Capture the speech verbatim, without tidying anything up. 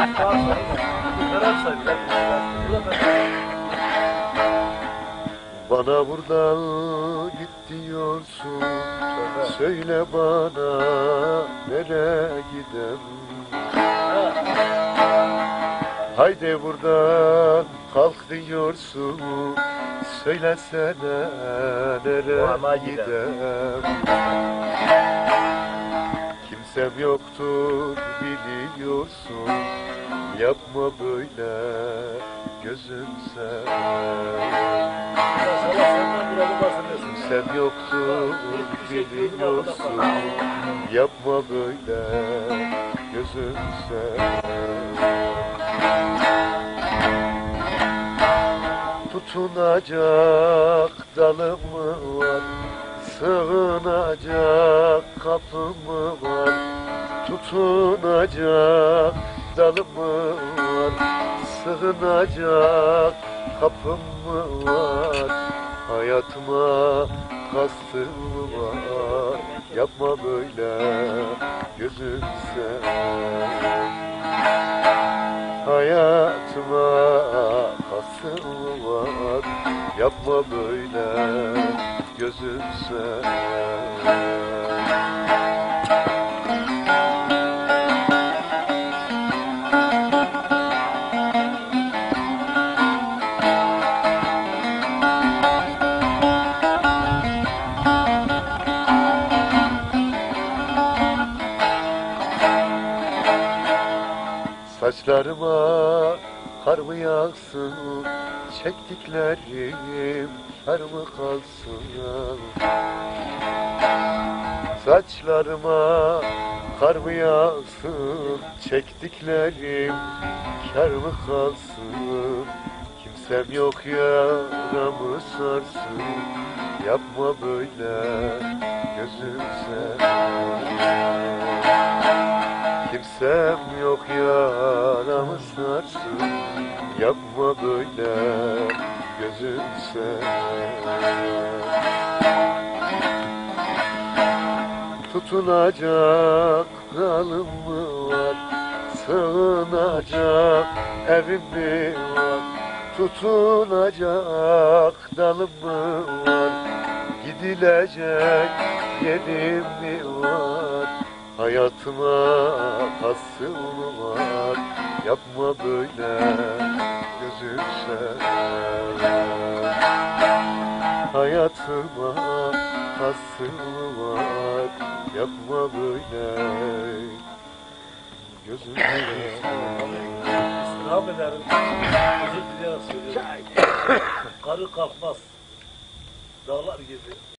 Bana buradan git diyorsun, söyle bana nereye gidem? Haydi buradan kalk diyorsun, söylesene nereye gidem? Kimsem yoktur biliyorsun, yapma böyle gözüm sevmem. Kimsem yoktur biliyorsun, yapma böyle gözüm sevmem. Tutunacak dalım mı var, sığınacak kapım mı var? Tutunacak dalım mı var, sığınacak kapım mı var? Hayatıma kastım mı var, yapma böyle gözüm sevmem. Hayatıma kastım mı var, yapma böyle gözüm sevmem. Saçlarıma kar mı yağsın, çektiklerim kar mı kalsın? Saçlarıma kar mı yağsın, çektiklerim kar mı kalsın? Kimsem yok yaramı sarsın, yapma böyle gözüm sevmem. Kimsem yok yaramı sarsın, yapma böyle gözüm sevmem. Tutunacak dalım mı var, sığınacak evim mi var? Tutunacak dalım mı var, gidilecek yerim mi var? Hayatıma kastım mı var, yapma böyle gözüm sevmem. Hayatıma kastım mı var, yapma böyle gözüm sevmem. İstirham ederim, özür dileyerek söylüyorum. Karı kalkmaz, dağlar gibi.